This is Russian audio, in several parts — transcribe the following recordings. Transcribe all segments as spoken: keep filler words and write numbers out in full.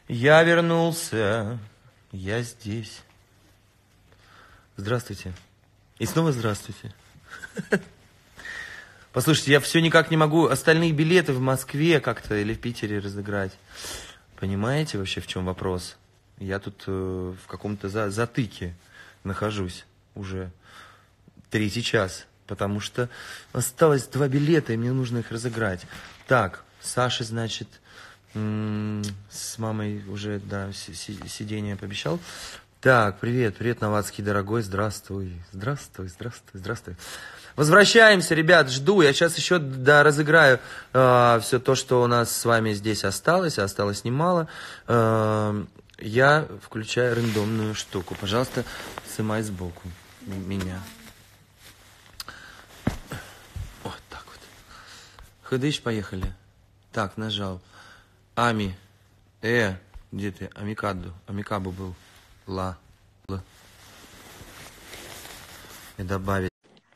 Я вернулся, я здесь. Здравствуйте. И снова здравствуйте. Послушайте, я все никак не могу остальные билеты в Москве как-то или в Питере разыграть. Понимаете вообще, в чем вопрос? Я тут э, в каком-то за затыке нахожусь уже третий час, потому что осталось два билета, и мне нужно их разыграть. Так, Саша, значит, с мамой уже, да, сиденье пообещал. Так, привет, привет, Новацкий, дорогой, здравствуй, здравствуй, здравствуй, здравствуй. Возвращаемся, ребят, жду, я сейчас еще, да, разыграю э, все то, что у нас с вами здесь осталось, а осталось немало. Э, я включаю рандомную штуку, пожалуйста, снимай сбоку меня. Вот так вот. Ходыш, поехали. Так, нажал. Ами. Э, где ты? Амикаду. Амикабу был. Ла. Л. И добавить.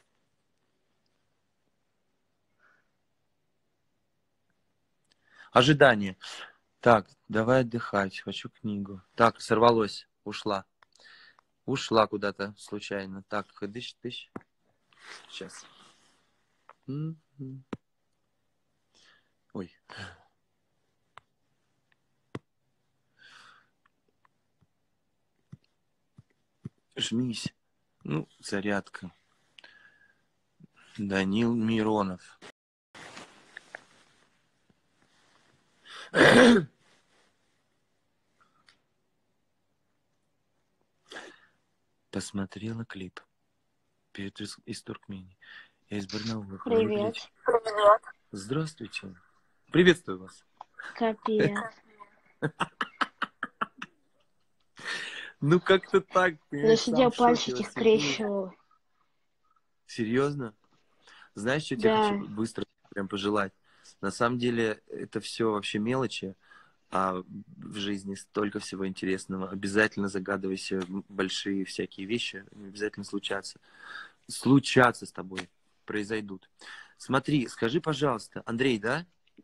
Ожидание. Так, давай отдыхать. Хочу книгу. Так, сорвалось. Ушла. Ушла куда-то случайно. Так, ходыш, тыщ. Сейчас. Ой. Жмись. Ну, зарядка. Данил Миронов. Посмотрела клип. Перед из, из Туркмении. Я из Барнаула. Привет. Привет. Здравствуйте. Приветствую вас. Капец. Ну, как-то так. Я сидел, пальчики скрещивал. Серьезно? Знаешь, что Да. я хочу быстро прям пожелать? На самом деле, это все вообще мелочи, а в жизни столько всего интересного. Обязательно загадывайся большие всякие вещи, обязательно случатся. Случатся с тобой, произойдут. Смотри, скажи, пожалуйста, Андрей, да?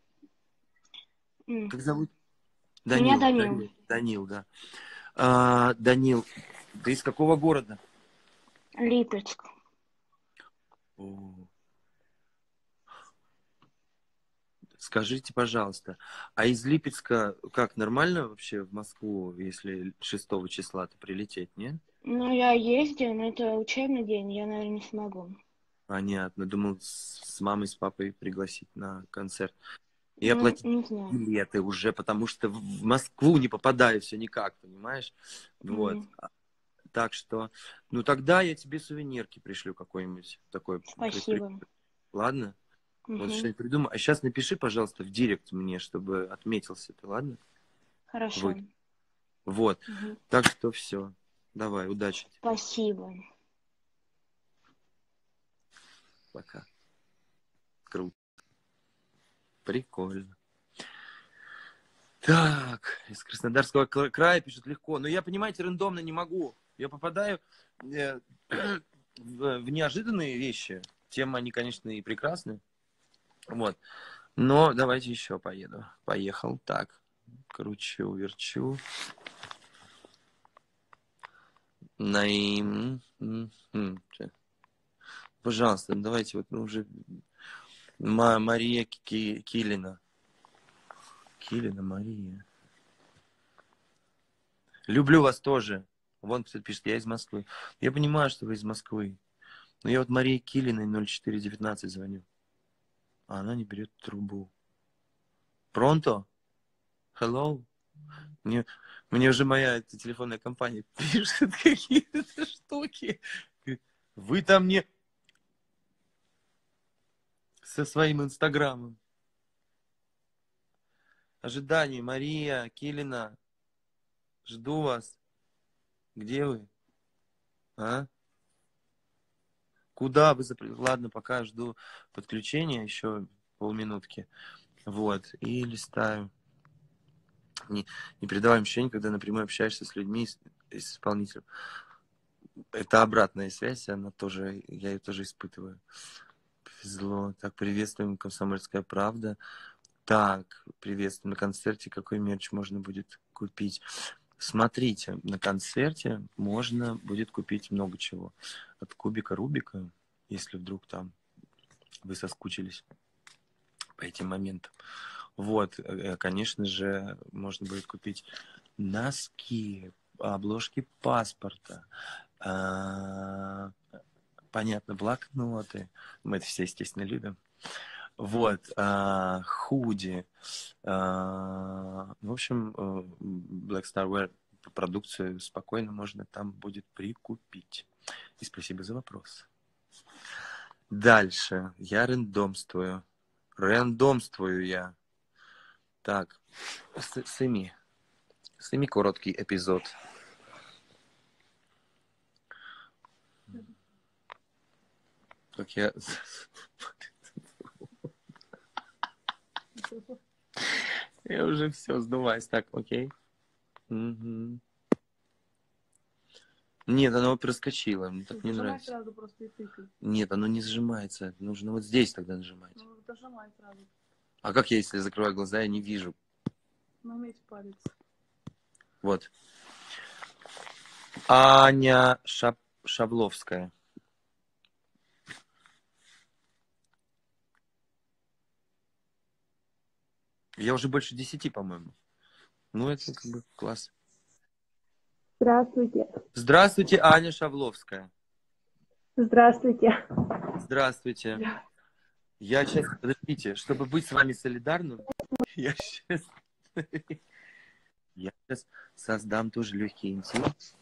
Mm. Как зовут? Меня Данил. Данил. Данил, Данил, да. А, Данил, ты из какого города? Липецк. О. Скажите, пожалуйста, а из Липецка как, нормально вообще в Москву, если шестого числа-то прилететь, нет? Ну, я ездил, но это учебный день, я, наверное, не смогу. Понятно. Думал, с, с мамой, с папой пригласить на концерт. И Ну, оплатить не знаю. билеты уже, потому что в Москву не попадаю все никак, понимаешь? Вот. Mm. Так что, ну тогда я тебе сувенирки пришлю какой-нибудь такой. Спасибо. Ладно? Mm-hmm. Вот что-нибудь придумай. А сейчас напиши, пожалуйста, в директ мне, чтобы отметился ты, ладно? Хорошо. Вы. Вот. Mm-hmm. Так что все. Давай, удачи тебе. Спасибо. Пока. Круто. Прикольно. Так, из Краснодарского края пишут легко. Но я, понимаете, рандомно не могу. Я попадаю э, в, в неожиданные вещи. Тем они, конечно, и прекрасны. Вот. Но давайте еще поеду. Поехал. Так. Кручу, верчу. Наим. Пожалуйста, давайте вот ну, уже... Ма Мария Ки Килина. Килина Мария. Люблю вас тоже. Вон кто-то пишет, я из Москвы. Я понимаю, что вы из Москвы. Но я вот Марии Килиной ноль четыре девятнадцать звоню. А она не берет трубу. Пронто? Hello? Мне, мне уже моя эта телефонная компания пишет какие-то штуки. Вы там не... Со своим инстаграмом. Ожидание. Мария Килина. Жду вас. Где вы? А? Куда вы... Запр... Ладно, пока жду подключения. Еще полминутки. Вот. И листаю. Не, не передаваем ощущение, когда напрямую общаешься с людьми, с, с исполнителем. Это обратная связь, она тоже, я ее тоже испытываю. Повезло. Так, приветствуем, Комсомольская правда. Так, приветствуем на концерте. Какой мерч можно будет купить? Смотрите, на концерте можно будет купить много чего. От кубика Рубика, если вдруг там вы соскучились по этим моментам. Вот, конечно же, можно будет купить носки, обложки паспорта, понятно, блокноты. Мы это все, естественно, любим. Вот, а, худи. А, в общем, Black Star Wear продукцию спокойно можно там будет прикупить. И спасибо за вопрос. Дальше. Я рандомствую. Рандомствую я. Так, семи. Семи короткий эпизод. Как я... Я уже все сдуваюсь. Так, окей. Угу. Нет, оно проскочило. Мне так не нравится. Сразу просто и тыкай. Нет, оно не сжимается. Нужно вот здесь тогда нажимать. Ну, дожимай сразу. А как я, если закрываю глаза, я не вижу? Наметь палец. Вот. Аня Шап... Шабловская. Я уже больше десяти, по-моему. Ну, это как бы класс. Здравствуйте. Здравствуйте, Аня Шабловская. Здравствуйте. Здравствуйте. Я сейчас, подождите, чтобы быть с вами солидарным, я сейчас, я сейчас создам тоже легкий интим.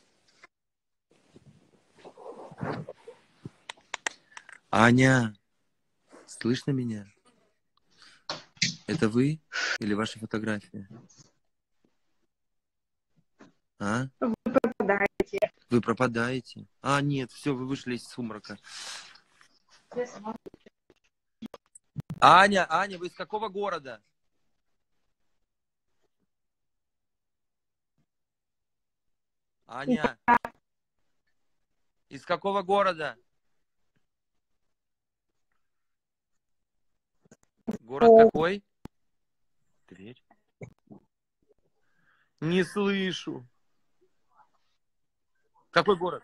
Аня, слышно меня? Это вы или ваша фотография? А? Вы пропадаете. Вы пропадаете? А, нет, все, вы вышли из сумрака. Аня, Аня, вы из какого города? Аня, из какого города? Город О. какой? Тверь. Не слышу. Какой город?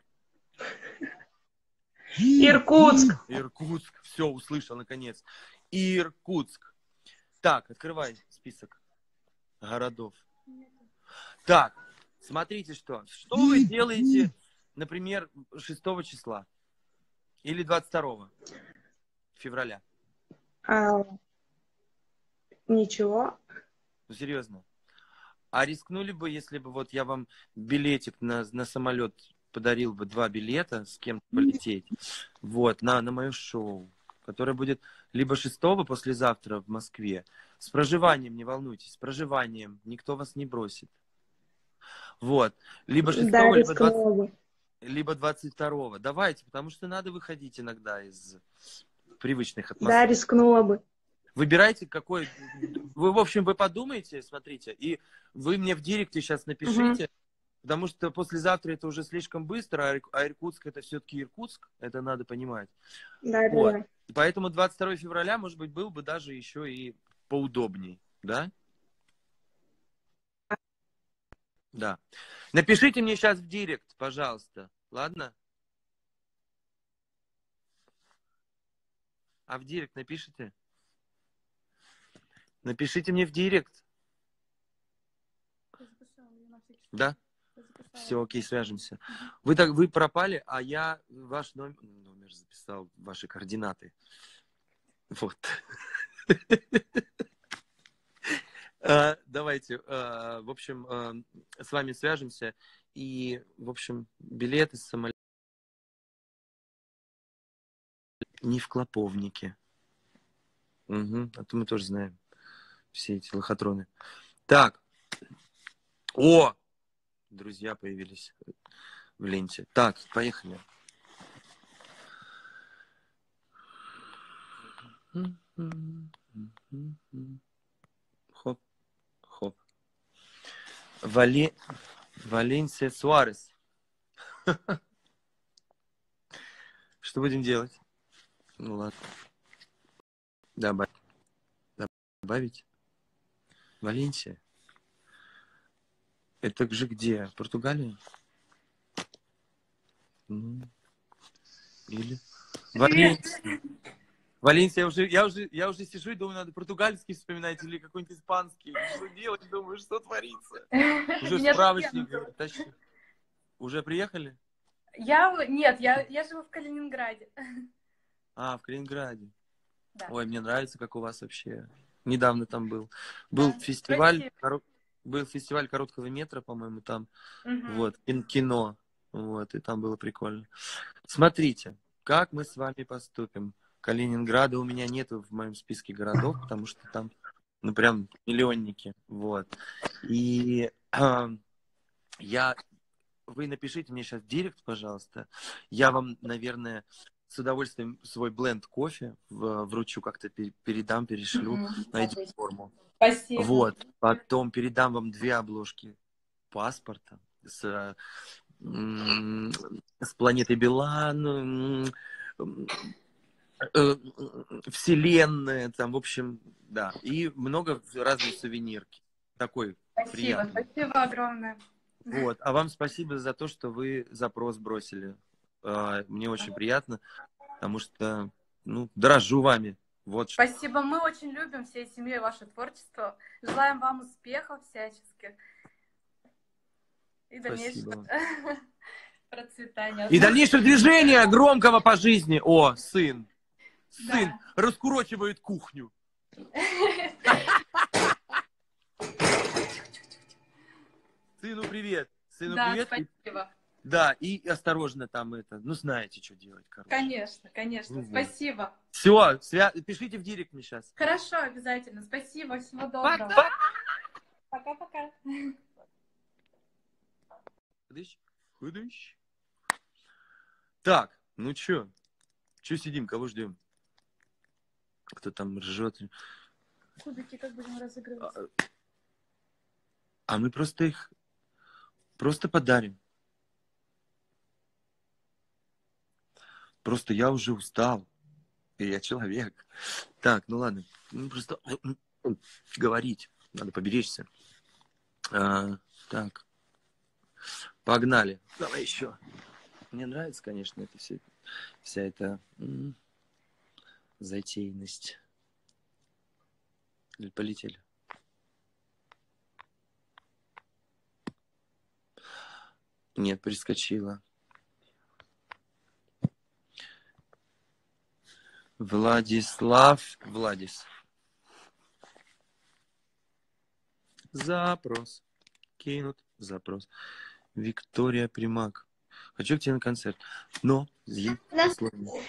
Иркутск. Иркутск. Все, услышал, наконец. Иркутск. Так, открывай список городов. Так, смотрите, что. Что вы делаете, например, шестого числа? Или двадцать второго февраля? А, ничего. Ну, серьезно. А рискнули бы, если бы вот я вам билетик на, на самолет подарил бы, два билета, с кем полететь, вот, на, на мое шоу, которое будет либо шестого послезавтра в Москве, с проживанием, не волнуйтесь, с проживанием, никто вас не бросит. Вот, либо шестого, Да, либо, рискнула бы. двадцать, либо двадцать второго. Давайте, потому что надо выходить иногда из привычных атмосфер. Да, рискнула бы. Выбирайте какой... Вы, в общем, вы подумайте, смотрите, и вы мне в директе сейчас напишите, угу. Потому что послезавтра это уже слишком быстро, а Иркутск это все-таки Иркутск, это надо понимать. Да, вот. да, да. И поэтому двадцать второго февраля, может быть, был бы даже еще и поудобней, да? Да. Напишите мне сейчас в директ, пожалуйста, ладно? А в директ напишите? Напишите мне в директ. Да? Все, окей, свяжемся. Вы так, вы пропали, а я ваш номер, номер записал, ваши координаты. Вот. Давайте, в общем, с вами свяжемся. И, в общем, билеты с самолета не в Клоповнике. Угу, а то мы тоже знаем все эти лохотроны. Так. О! Друзья появились в ленте. Так, поехали. Хоп, хоп. Вали... Валенсия Суарес. Что будем делать? Ну ладно. Добавить. Добавить. Валенсия. Это же где? В Португалии? Ну, или... Валенсия. Валенсия, я уже, я, уже, я уже сижу и думаю, надо португальский вспоминать или какой-нибудь испанский. Что делать? Думаю, что творится? Уже Меня справочник тоже тащи. Уже приехали? Я, нет, я, я живу в Калининграде. А, в Калининграде. Да. Ой, мне нравится, как у вас вообще. Недавно там был. Был Да, фестиваль, коро- был фестиваль короткого метра, по-моему, там. Мгм. Вот, кин- кино. Вот, и там было прикольно. Смотрите, как мы с вами поступим. Калининграда у меня нету в моем списке городов, потому что там, ну, прям миллионники. Вот. И а, я... Вы напишите мне сейчас в директ, пожалуйста. Я вам, наверное, с удовольствием свой бленд кофе в- вручу, как-то пе- передам, перешлю, Мгм. найдем форму. Спасибо. Вот. Потом передам вам две обложки паспорта с, м, с планетой Билан, м, э, Вселенная, там, в общем, да. И много разной сувенирки. Такой Спасибо, приятный. спасибо огромное. Вот. А вам спасибо за то, что вы запрос бросили. А, Мне очень приятно, потому что, ну, дорожу вами. Вот что. Спасибо, мы очень любим всей семьей ваше творчество. Желаем вам успехов всяческих и дальнейшего Спасибо. процветания. И дальнейшее движение громкого по жизни. О, сын. Сын Да. раскурочивает кухню. Сыну привет. Сыну Да, привет. И- спасибо. Да, и осторожно там это. Ну, знаете, что делать, короче. Конечно, конечно, Ну вот. спасибо. Все, свя... пишите в директ мне сейчас. Хорошо, обязательно. Спасибо, всего доброго. Пока. Пока-пока. Худыщ, худыщ. Так, ну чё? Чё сидим, кого ждем? Кто там ржет? Кубики как будем разыгрывать? А, а мы просто их просто подарим. Просто я уже устал. И я человек. Так, ну ладно. Ну, просто говорить. Надо поберечься. А, так. Погнали. Давай еще. Мне нравится, конечно, это все, вся эта м, затейность. Или полетели. Нет, перескочила. Владислав Владис. Запрос. Кинут. Запрос. Виктория Примак. Хочу к тебе на концерт. Но есть условия.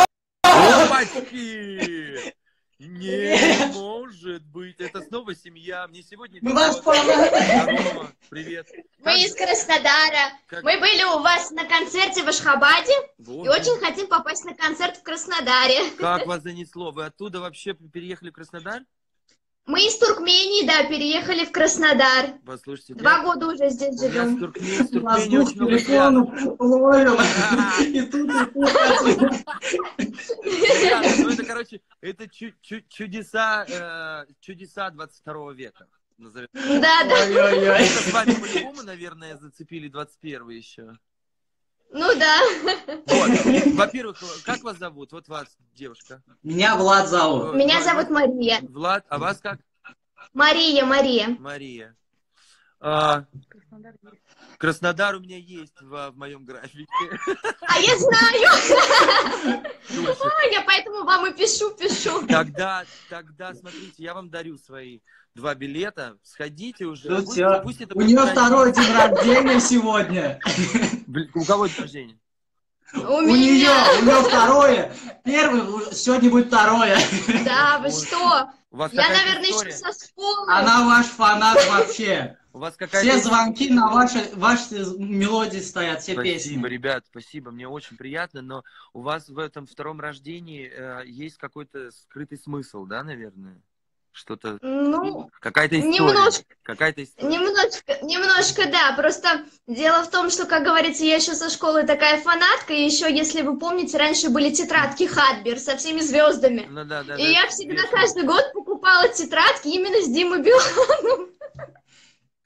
Опачки! Не может быть. Это снова семья. Мне сегодня... Мы вас Здорово. Привет. Мы из Краснодара. Как- Мы были у вас на концерте в Ашхабаде Вот. и очень хотим попасть на концерт в Краснодаре. Как вас занесло? Вы оттуда вообще переехали в Краснодар? Мы из Туркмении, да, переехали в Краснодар. Послушайте, Два для- года уже здесь у меня с живем. Туркмен- с Туркменией Воздух очень много телефону связано. ловим. И тут, и тут. Ребята, ну это, короче, это чу- чу- чудеса, э, чудеса двадцать второго века. назовем. Да, да. Ой-ой-ой. Это с вами по-любому, наверное, зацепили двадцать первый еще. Ну да. Вот. Во-первых, как вас зовут? Вот вас, девушка. Меня Влад зовут. Меня Влад- зовут Мария. Влад, а вас как? Мария, Мария. Мария. А, Краснодар есть. Краснодар у меня есть в, в моем графике. А я знаю. Слушай, А, я поэтому вам и пишу, пишу. Тогда, тогда, смотрите, я вам дарю свои два билета. Сходите уже. Тут Пусть- всё. пусть это У будет нее один. второй день рождения сегодня. Блин, у кого день рождения? У У нее, меня. у нее второе. Первый, сегодня будет второе. Да, вы что? У вас Я, какая-то наверное, история? еще со школы. Она ваш фанат вообще. У вас какая-то Все история? звонки на ваши, ваши мелодии стоят, все Спасибо, песни. ребят, спасибо, мне очень приятно, но у вас в этом втором рождении э, есть какой-то скрытый смысл, да, наверное? Что-то, Ну, какая-то история. немножко. Какая-то история. Немножко, немножко, да. Просто дело в том, что, как говорится, я еще со школы такая фанатка, и еще, если вы помните, раньше были тетрадки Хадбер со всеми звездами. Ну, да, да, И да, я это всегда весело. каждый год покупала тетрадки именно с Димой Биланом.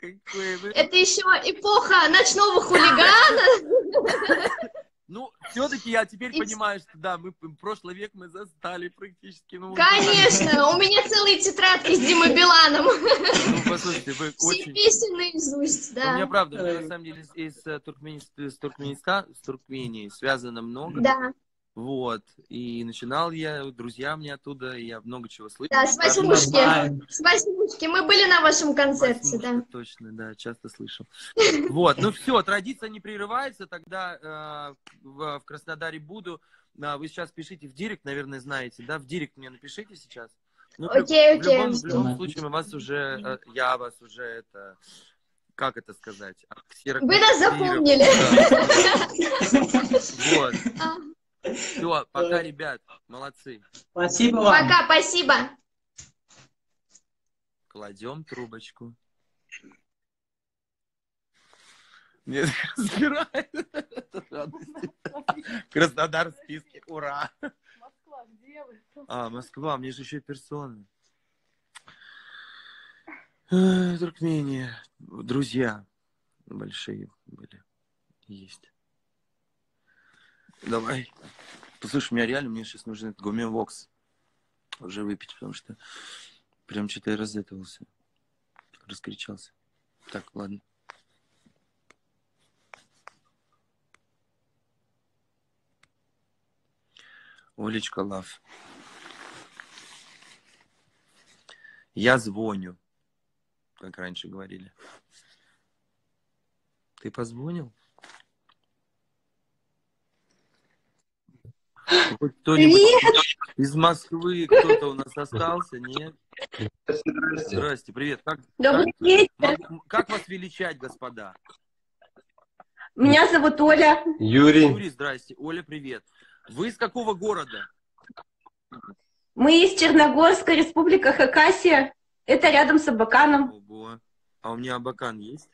Какой вы... Это еще эпоха ночного хулигана. Ну, все-таки я теперь И- понимаю, что да, мы прошлый век мы застали практически. Ну, Конечно, у меня целые тетрадки с Димой Биланом. ну, послушайте, вы Все очень... песни наизусть, У меня да. правда, у меня на самом деле из, из э, Туркменист- с Туркмениста, с Туркменией связано много. Да, Вот. И начинал я, друзья мне оттуда, и я много чего слышал. да, с восьмушки. С восьмушки. Мы были на вашем концерте, Восьмушка, да. точно, да, часто слышал. Вот, ну все, традиция не прерывается, тогда э, в, в Краснодаре буду. А, вы сейчас пишите в директ, наверное, знаете, да? В директ мне напишите сейчас. Ну, в люб- Окей, в, любом, окей. в любом случае мы вас уже, э, я вас уже это, как это сказать? Вы нас запомнили. Да. Вот. А, Все, пока, ребят, молодцы. Спасибо вам. Пока, спасибо. Кладем трубочку. Нет, разбирает. Краснодар в списке, ура. Москва, где вы? А, Москва, мне же еще персоны. Эх, Туркмения. Друзья большие были. Есть. Давай. Послушай, меня реально, мне сейчас нужен этот гумивокс уже выпить, потому что прям что-то я разэтовался. Раскричался. Так, ладно. Олечка Лав. Я звоню, как раньше говорили. Ты позвонил? Хоть кто-нибудь из Москвы, кто-то у нас остался, нет? Здрасте. Здрасте, привет. Как, Добрый как, вечер. м- как вас величать, господа? Меня зовут Оля. Юрий. Юрий, здрасте. Оля, привет. Вы из какого города? Мы из Черногорска, Республика Хакасия. Это рядом с Абаканом. Ого. А у меня Абакан есть?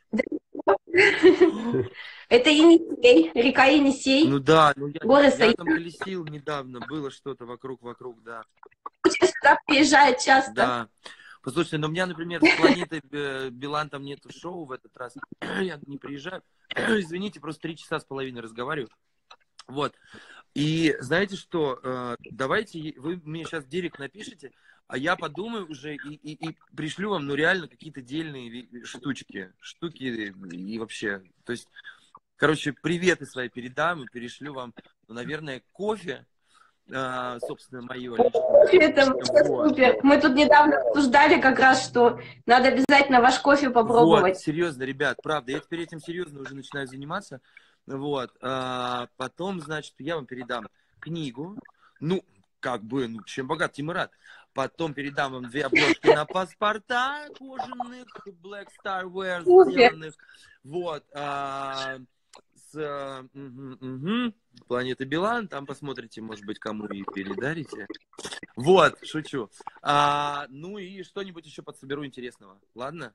Это Енисей, река Енисей. Ну да, ну я, Горы я Союз. там колесил недавно, было что-то вокруг-вокруг, да. Сюда приезжает часто. Да. Послушайте, но у меня, например, с планеты э, Билан там нету шоу в этот раз. Я не приезжаю. Извините, просто три часа с половиной разговариваю. Вот. И знаете что? Э, давайте, вы мне сейчас в директ напишите, а я подумаю уже и, и, и пришлю вам, ну, реально какие-то дельные ви- штучки. Штуки и вообще. То есть, короче, приветы свои передам и перешлю вам, ну, наверное, кофе. А, собственно, мое личное. Это вообще Вот. супер. Мы тут недавно обсуждали как раз, что надо обязательно ваш кофе Вот, попробовать. серьезно, ребят, правда, я теперь этим серьезно уже начинаю заниматься. Вот, а, потом, значит, я вам передам книгу, ну, как бы, ну, чем богат, тем и рад. Потом передам вам две обложки на паспорта кожаных, Black Star Wear Супер. сделанных. Вот, а, с а, мгм, мгм, Планеты Билан, там посмотрите, может быть, кому и передарите. Вот, шучу. А, ну и что-нибудь еще подсоберу интересного, ладно?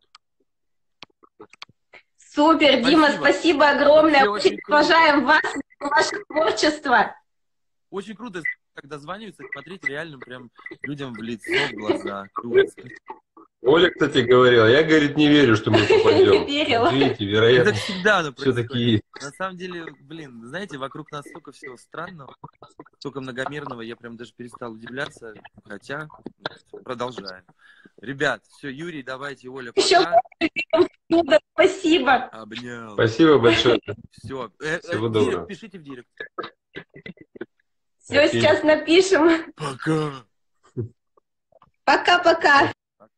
Супер, Дима, Спасибо. спасибо огромное. Вообще очень Очень круто. уважаем вас и ваше творчество. Очень круто, когда званиваются, смотреть реально прям людям в лицо, в глаза. Круто. Оля, кстати, говорила, я, говорит, не верю, что мы попадем. Верила. Вот видите, Это вероятно, всегда оно все-таки происходит. есть. На самом деле, блин, знаете, вокруг нас столько всего странного, столько многомерного, я прям даже перестал удивляться, хотя продолжаю. Ребят, все, Юрий, давайте, Оля, Еще пока. Чудо, спасибо. Обнял. Спасибо большое. Все, Всего в доброго. директ, пишите в директ. Все, Окей. сейчас напишем. Пока. Пока-пока.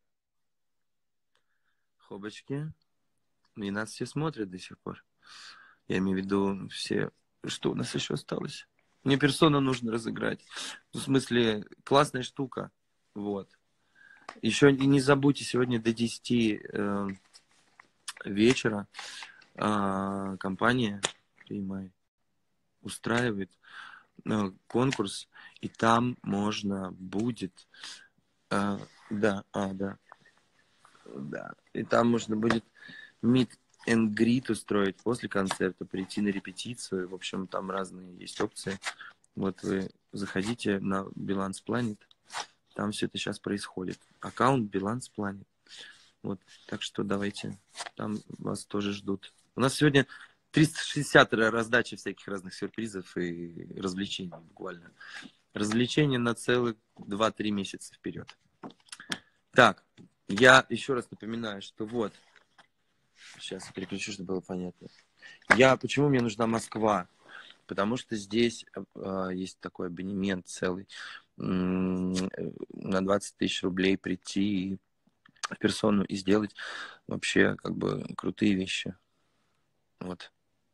Хобочки. И нас все смотрят до сих пор. Я имею в виду все, что у нас еще осталось. Мне персону нужно разыграть. Ну, в смысле, классная штука. Вот. Еще и не забудьте, сегодня до десяти э, вечера э, компания Примай устраивает э, конкурс, и там можно будет... э, да, а, да. Да. И там можно будет meet and greet устроить после концерта, прийти на репетицию. В общем, там разные есть опции. Вот вы заходите на Биланс Planet. Там все это сейчас происходит. Аккаунт Биланс Planet. Вот, так что давайте, там вас тоже ждут. У нас сегодня триста шестьдесят раздачи всяких разных сюрпризов и развлечений буквально. Развлечения на целых два-три месяца вперед. Так, я еще раз напоминаю, что вот, сейчас переключу, чтобы было понятно. Я, почему мне нужна Москва? Потому что здесь э, есть такой абонемент целый, м- на двадцать тысяч рублей прийти в персону и сделать вообще как бы крутые вещи. Вот.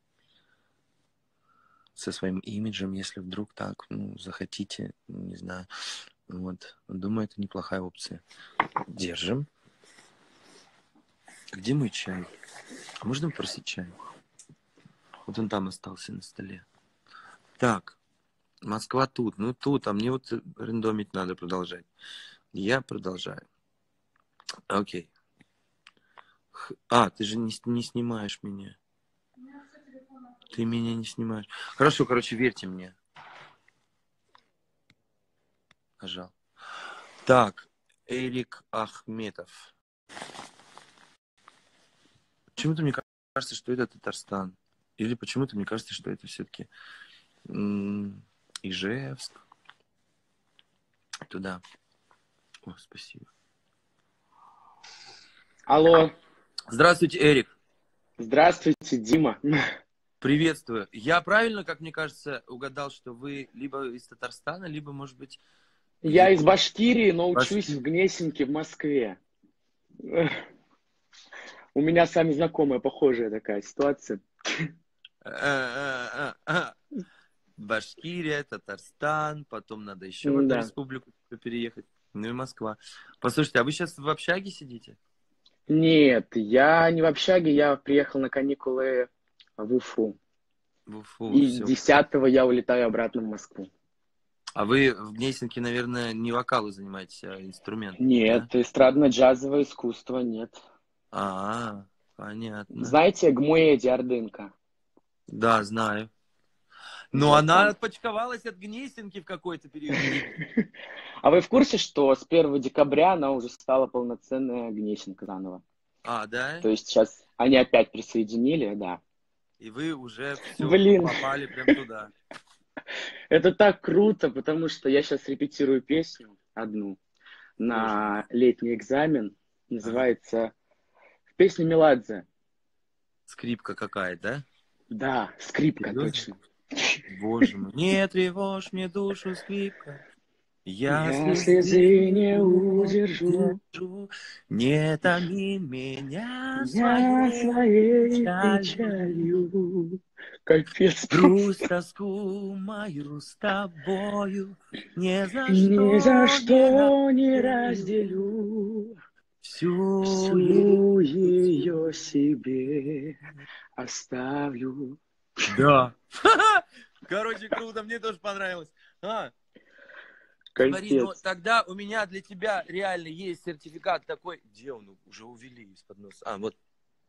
Со своим имиджем, если вдруг так, ну, захотите, не знаю. Вот. Думаю, это неплохая опция. Держим. Где мой чай? А можно попросить чай? Вот он там остался на столе. Так, Москва тут, ну тут, а мне вот рандомить надо продолжать. Я продолжаю. Окей. Х- А, ты же не, с- не снимаешь меня. Ты меня не снимаешь. Хорошо, короче, верьте мне. Нажал. Так, Эрик Ахметов. Почему-то мне кажется, что это Татарстан. Или почему-то мне кажется, что это все-таки Ижевск. Туда. О, спасибо. Алло, Здравствуйте, Эрик. здравствуйте, Дима. Приветствую. Я правильно, как мне кажется, угадал, что вы либо из Татарстана, либо, может быть, Я из где-то... Башкирии, но учусь Башки- в Гнесинке в Москве. Эх, У меня с вами знакомая похожая такая ситуация. А-а-а-а. Башкирия, Татарстан, потом надо еще в одну Да. республику переехать. Ну и Москва. Послушайте, а вы сейчас в общаге сидите? Нет, я не в общаге, я приехал на каникулы в Уфу. В Уфу, И все. десятого я улетаю обратно в Москву. А вы в Гнесинке, наверное, не вокалу занимаетесь, а инструмент, да? Нет, эстрадно-джазовое искусство нет. А, понятно. Знаете Гмуэ Диардынка? Да, знаю. Но Вот она там. отпочковалась от Гнесинки в какой-то период времени. А вы в курсе, что с первого декабря она уже стала полноценная Гнесинка заново? А, да? То есть сейчас они опять присоединили, да. И вы уже все Блин, попали прям туда. это так круто, потому что я сейчас репетирую песню одну Боже мой. на летний экзамен. Ага. Называется песня Меладзе. Скрипка какая, да? Да, скрипка, Серьезно? точно. Боже мой. Не тревожь мне душу, скрипка. Я Я слезы слезы не не удержу, удержу. Не томи меня я своей своей печалью. печалью. Капец, Грусть, тоску мою с тобою ни за ни за что что не не разделю. разделю, Всю всю ее ее себе оставлю. Да. Короче, круто, мне тоже понравилось. А, смотри, ну Капец. тогда у меня для тебя реально есть сертификат такой. Где он? Уже увели из-под носа. А, вот.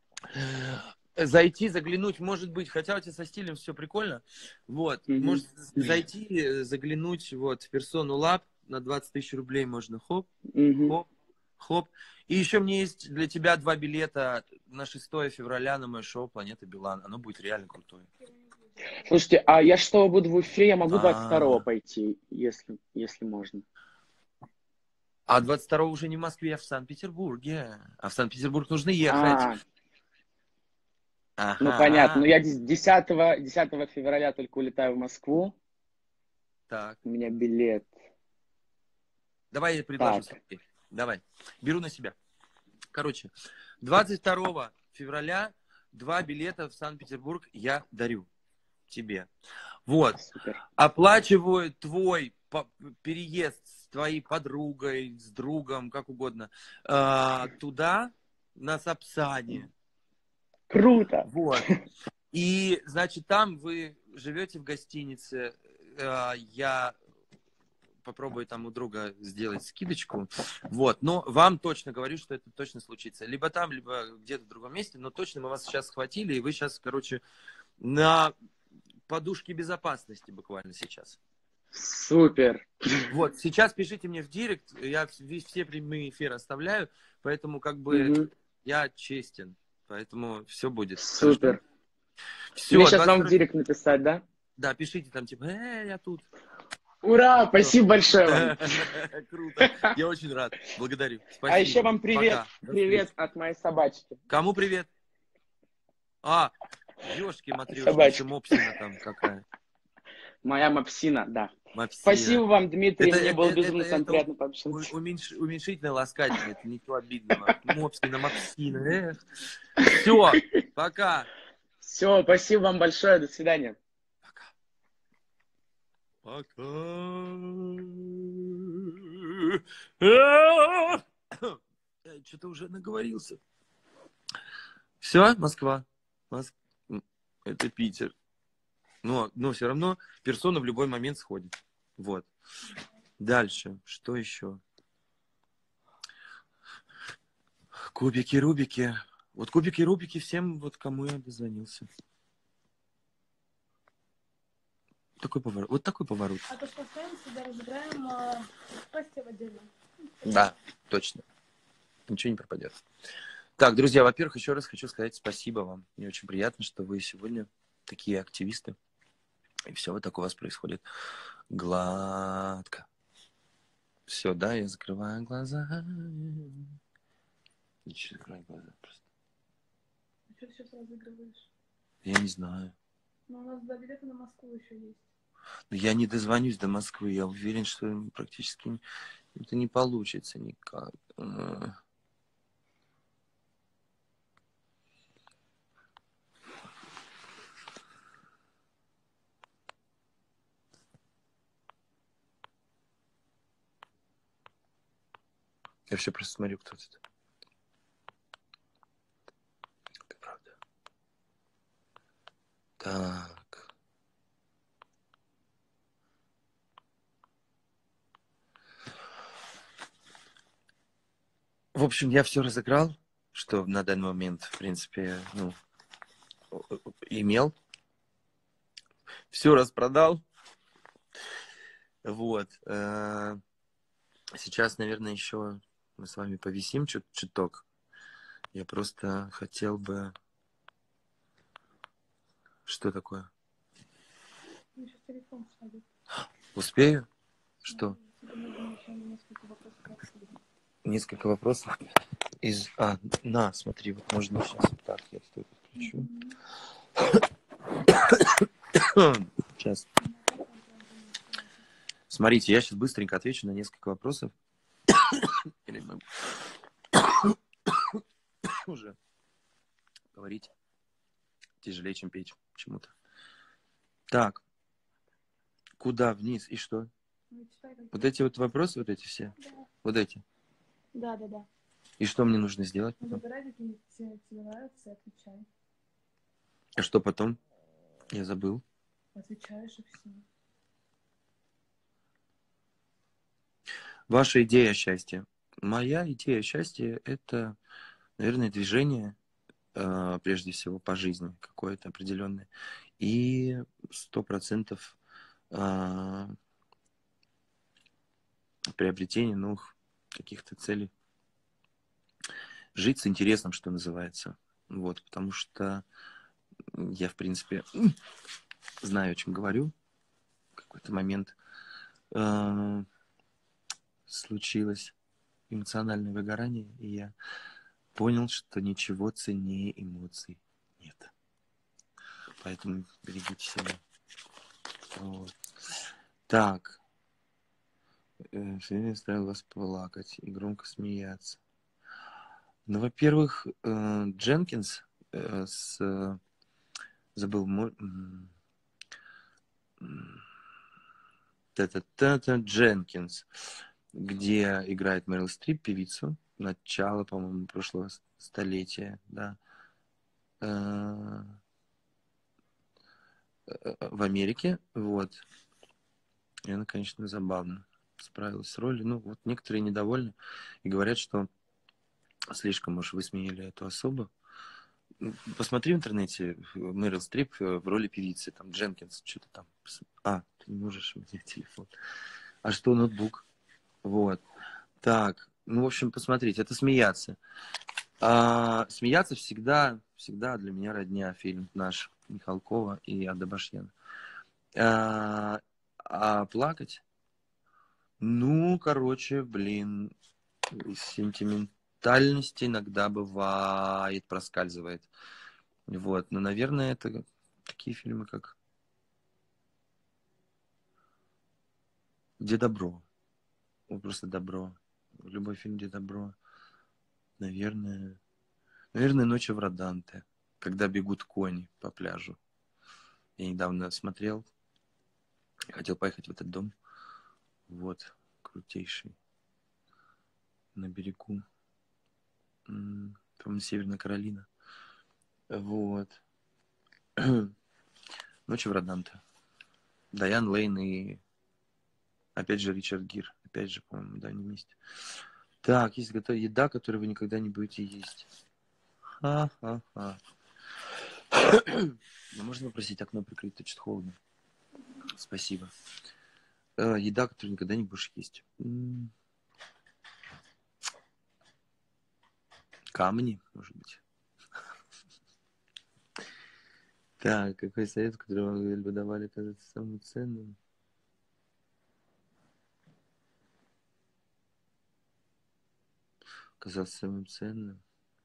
Зайти, заглянуть, может быть, хотя у тебя со стилем все прикольно. Вот, Мгм. может зайти, заглянуть вот в персону Lab на двадцать тысяч рублей можно. Хоп, Мгм. хоп, хоп. И еще мне есть для тебя два билета на шестое февраля на мое шоу «Планета Билан». Оно будет реально крутое. Слушайте, а я что, буду в Уфе, я могу двадцать второго А, пойти, если, если можно. а двадцать второго уже не в Москве, а в Санкт-Петербурге. А в Санкт-Петербург нужно ехать. А, ну понятно. Ну Ага. я десятого, десятого февраля только улетаю в Москву. Так, У меня билет. давай я предложу Так. себе. Давай. Беру на себя. Короче, двадцать второго февраля два билета в Санкт-Петербург я дарю тебе. Вот. Супер. Оплачиваю твой по- переезд с твоей подругой, с другом, как угодно, а, туда, на Сапсане. Круто. Вот. И, значит, там вы живете в гостинице. а, Я попробую там у друга сделать скидочку. Вот. Но вам точно говорю, что это точно случится. Либо там, либо где-то в другом месте. Но точно мы вас сейчас схватили, и вы сейчас, короче, на подушке безопасности буквально сейчас. Супер. Вот, сейчас пишите мне в директ, я весь- все прямые эфиры оставляю, поэтому как бы Мгм. я честен, поэтому все будет. Супер. Все, Мне сейчас вам в директ написать, да? Да, пишите там типа, э, я тут. Ура, спасибо большое вам. Круто, я очень рад, благодарю. Спасибо. А еще вам привет, Пока. До привет встречи. от моей собачки. Кому привет? А, ёшки, матрешки, Собачки. еще мопсина там какая. Моя мопсина, да. Мопсина. Спасибо вам, Дмитрий, Это- мне это- было это- безумно это- с вами это приятно у- пообщаться. уменьш- Уменьшительно ласкательно, это ничего обидного. Мопсина, мопсина, эх. Все, пока. Все, спасибо вам большое, до свидания. Пока. Что-то уже наговорился. Все, Москва. Мос- Это Питер. Но, но все равно персона в любой момент сходит. Вот. Дальше. Что еще? Кубики, рубики. Вот кубики, рубики всем, вот кому я дозвонился. Такой поворот. Вот такой поворот. А то, что останется, тогда разыграем а, спасти в отдельно. Да, точно. Ничего не пропадет. Так, друзья, во-первых, еще раз хочу сказать спасибо вам. Мне очень приятно, что вы сегодня такие активисты. И все вот так у вас происходит гладко. Все, да, я закрываю глаза. Ничего, закрываю глаза просто. Что ты сейчас разыгрываешь? Я не знаю. Ну, у нас два билета на Москву еще есть. Но я не дозвонюсь до Москвы. Я уверен, что практически это не получится никак. Я все просто смотрю, кто тут. Это правда. Так. В общем, я все разыграл, что на данный момент, в принципе, ну, имел. Все распродал. Вот. Сейчас, наверное, еще мы с вами повисим чуть чуток. Я просто хотел бы... Что такое? Ну, сейчас телефон садит. Успею? Что? Тебе нужно еще несколько вопросов обсудить. Несколько вопросов из... А, на, смотри, вот можно сейчас вот так я стой подключу. Сейчас. Смотрите, я сейчас быстренько отвечу на несколько вопросов. Или мы... Уже говорить тяжелее, чем петь почему-то. Так. Куда вниз и что? Ну, читай, как- Вот эти вот вопросы, вот эти все? Да. Вот эти. Да, да, да. И что мне нужно сделать Ну, потом? выбирай, какие тебе, тебе нравятся, и отвечай. А что потом? Я забыл. Отвечаешь и все. Ваша идея счастья. Моя идея счастья – это, наверное, движение, э, прежде всего, по жизни какое-то определенное. И сто процентов э, приобретение новых каких-то целей. Жить с интересом, что называется. Вот, потому что я, в принципе, знаю, о чем говорю. В какой-то момент э, случилось эмоциональное выгорание, и я понял, что ничего ценнее эмоций нет. Поэтому берегите себя. Вот. Так. Сегодня заставил вас плакать и громко смеяться. Ну, во-первых, Дженкинс с... Забыл мой... Та-та-та-та, Дженкинс, где играет Мэрил Стрип, певицу, начало, по-моему, прошлого столетия, да, в Америке, вот. И она, конечно, забавно справилась с ролью. Ну, вот некоторые недовольны и говорят, что слишком уж высмеяли эту особу. посмотри в интернете Мэрил Стрип в роли певицы, там Дженкинс, что-то там. А, ты не можешь мне телефон. А что, ноутбук? Вот. Так, ну, в общем, посмотрите, это «Смеяться». А, «Смеяться» всегда, всегда для меня родня, фильм наш Михалкова и Ада Башьяна. А, а плакать? Ну, короче, блин, сентиментальность иногда бывает, проскальзывает. Вот, но, наверное, это такие фильмы, как «Где добро». Ну, просто добро. Любой фильм, где добро. Наверное, наверное, «Ночи в Роданте», когда бегут кони по пляжу. Я недавно смотрел, хотел поехать в этот дом. Вот, крутейший. На берегу. По-моему, Северная Каролина. Вот. «Ночи в Роданте». Дайан Лейн и опять же Ричард Гир. Опять же, по-моему, да, они вместе. Так, есть готовая еда, которую вы никогда не будете есть. Ха-ха-ха. Можно попросить окно прикрыть, то что холодно. Спасибо. Э, еда, которую никогда не будешь есть. М. Камни, может быть. Так, какой совет, который вам бы давали, кажется самым ценным? Казался самым ценным.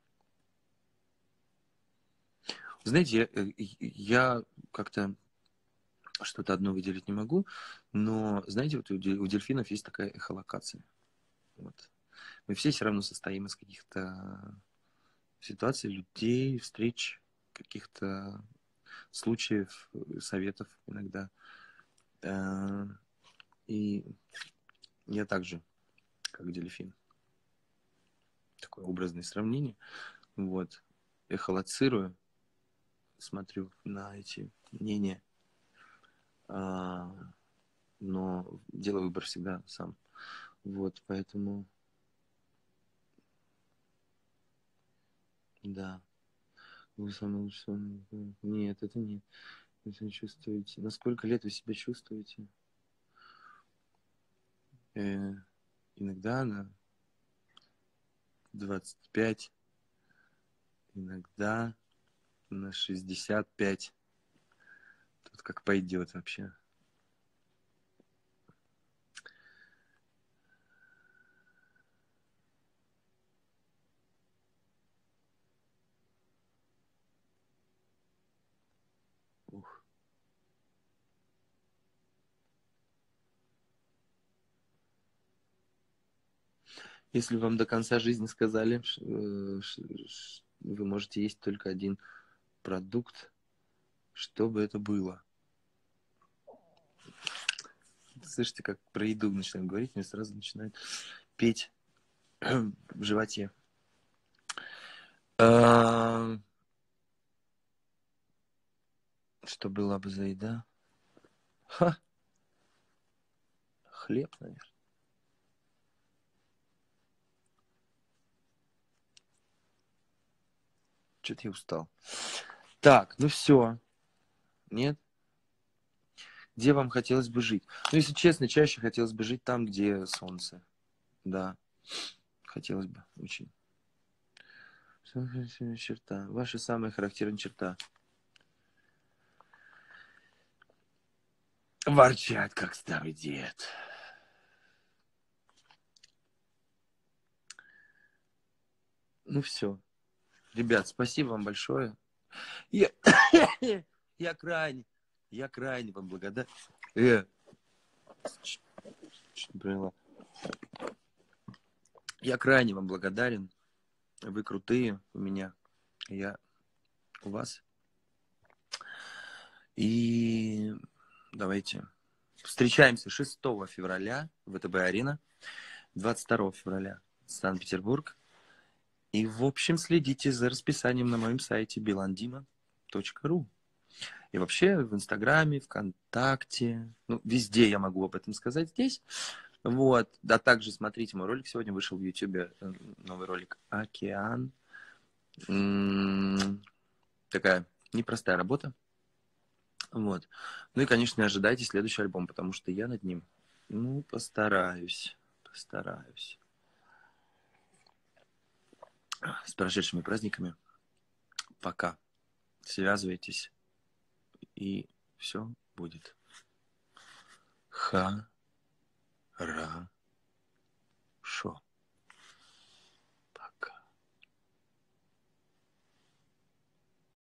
Знаете, я, я как-то что-то одно выделить не могу, но, знаете, вот у, у дельфинов есть такая эхолокация. Вот. Мы все все равно состоим из каких-то ситуаций, людей, встреч, каких-то случаев, советов иногда. И я также, как дельфин. Такое образное сравнение. Вот. Эхолоцирую, смотрю на эти мнения, а, но делаю выбор всегда сам. Вот, поэтому да. Вы самый лучший. Нет, это нет. Вы себя чувствуете. На сколько лет вы себя чувствуете? Э, иногда на двадцать пять, иногда на шестьдесят пять. Тут как пойдет вообще. Ух. Если вам до конца жизни сказали, ш- э, ш- ш- вы можете есть только один продукт, что бы это было? Слышите, как про еду начинаем говорить, мне сразу начинает петь в животе. А, Что была бы за еда? Ха! Хлеб, наверное. Что-то я устал. Так, ну все. Нет? Где вам хотелось бы жить? Ну, если честно, чаще хотелось бы жить там, где солнце. Да. Хотелось бы очень. Самая характерная черта. Ваша самая характерная черта. Ворчать, как старый дед. Ну все. Ребят, спасибо вам большое. Я, я крайне, я крайне вам благодарен. Э, я крайне вам благодарен. Вы крутые у меня. Я у вас. И давайте встречаемся шестого февраля в ВТБ-арена, двадцать второго февраля Санкт-Петербург. И, в общем, следите за расписанием на моем сайте биландима точка ру. И вообще в Инстаграме, ВКонтакте, ну, везде я могу об этом сказать здесь. Вот. А также смотрите, мой ролик сегодня вышел в Ютубе, новый ролик «Океан». М-м-м. такая непростая работа. Вот. Ну и, конечно, не ожидайте следующий альбом, потому что я над ним, ну, постараюсь, постараюсь. С прошедшими праздниками. Пока. Связывайтесь, и все будет хорошо.